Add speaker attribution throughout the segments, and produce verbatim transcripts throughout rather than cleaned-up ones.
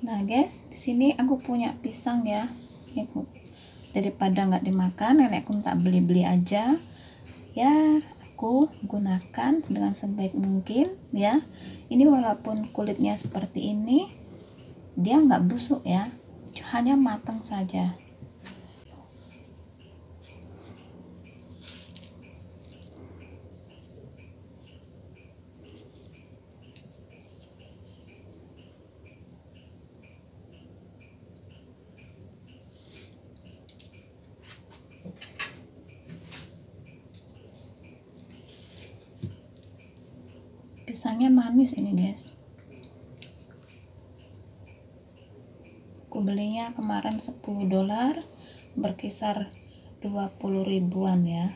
Speaker 1: Nah guys, di sini aku punya pisang ya. Daripada nggak dimakan, nenekku tak beli-beli aja ya, aku gunakan dengan sebaik mungkin ya. Ini walaupun kulitnya seperti ini, dia nggak busuk ya, hanya matang saja. Pisangnya manis ini guys. Aku belinya kemarin sepuluh dolar, berkisar dua puluh ribuan ya.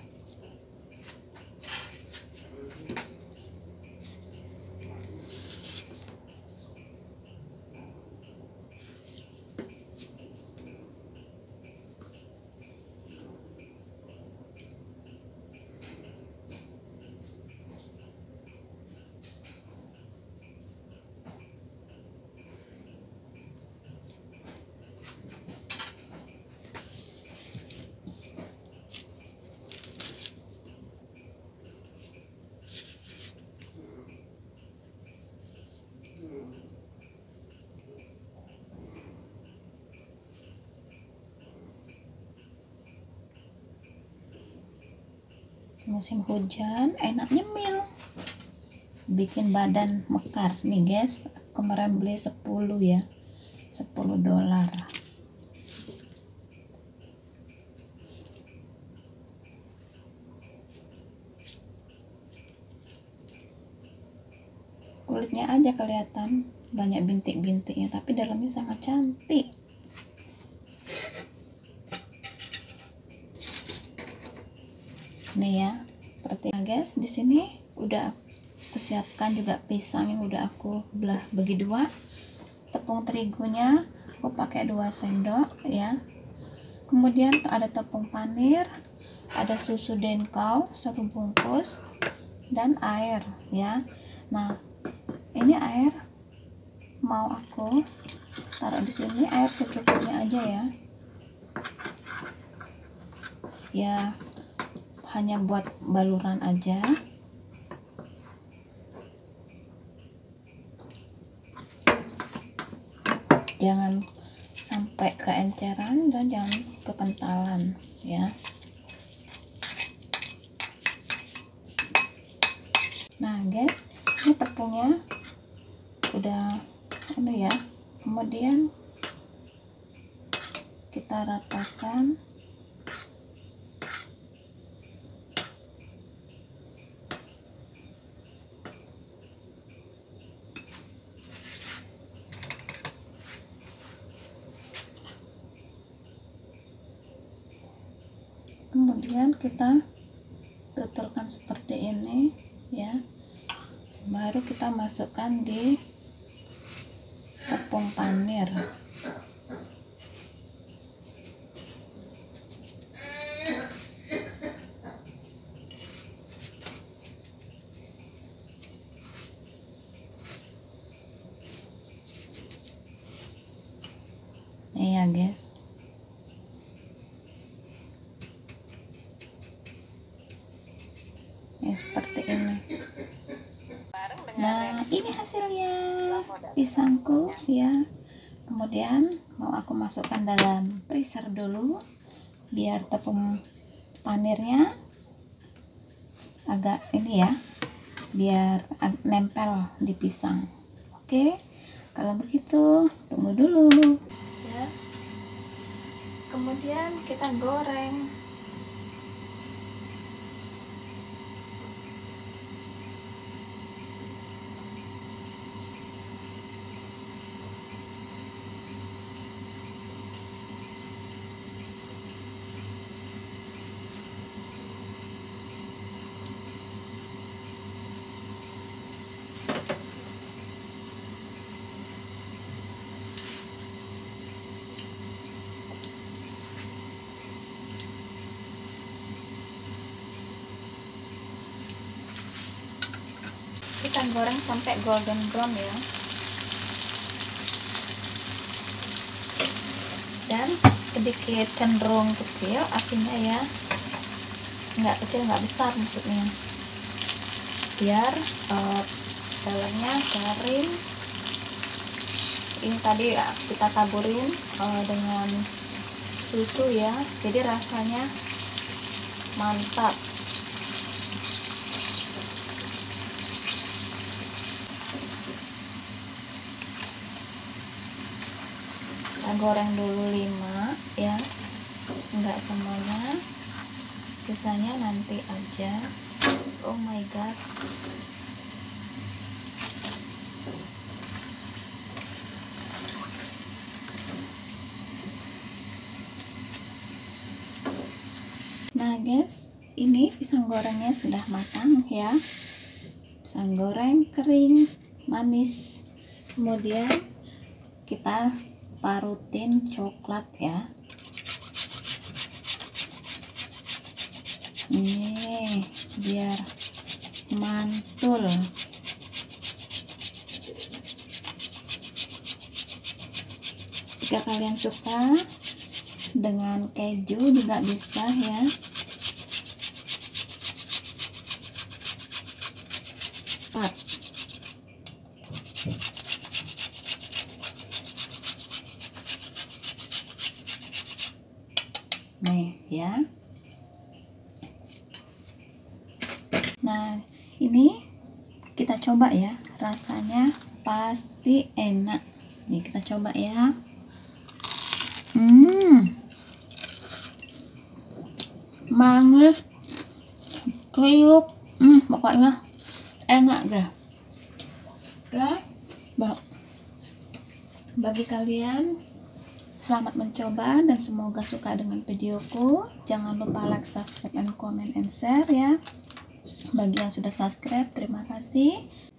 Speaker 1: Musim hujan enak nyemil, bikin badan mekar nih guys. Kemarin beli sepuluh ya, sepuluh dolar. Kulitnya aja kelihatan banyak bintik-bintiknya, tapi dalamnya sangat cantik. Nih ya, seperti guys, di sini udah aku siapkan juga pisang yang udah aku belah bagi dua. Tepung terigunya aku pakai dua sendok ya. Kemudian ada tepung panir, ada susu denkau satu bungkus, dan air ya. Nah, ini air mau aku taruh di sini, air secukupnya aja ya. Ya, hanya buat baluran aja. Jangan sampai keenceran dan jangan kekentalan ya. Nah guys, ini tepungnya udah ini ya. Kemudian kita ratakan. Kemudian kita tutulkan seperti ini ya, baru kita masukkan di tepung panir. Nih ya guys, ya seperti ini. Nah ini hasilnya pisangku ya. Kemudian mau aku masukkan dalam freezer dulu biar tepung panirnya agak ini ya, biar nempel di pisang. Oke, kalau begitu tunggu dulu ya. Kemudian kita goreng. Kita goreng sampai golden brown ya. kalian sedikit cenderung kecil apinya ya, nggak kecil nggak besar maksudnya, biar uh, dalamnya garing. Ini tadi ya, kita taburin uh, dengan susu ya, jadi rasanya mantap. Kita goreng dulu lima ya, enggak semuanya, sisanya nanti aja. Oh my god, nah guys, ini pisang gorengnya sudah matang ya, pisang goreng kering manis. Kemudian kita parutin coklat ya, ini biar mantul. Jika kalian suka dengan keju juga bisa ya. Pat. Nih ya. Nah, ini kita coba ya, rasanya pasti enak. Nih kita coba ya. Hmm. Manis, kriuk, hmm, pokoknya enak deh. Ya, bagi kalian, selamat mencoba dan semoga suka dengan videoku. Jangan lupa like, subscribe, and comment and share ya. Bagi yang sudah subscribe, terima kasih.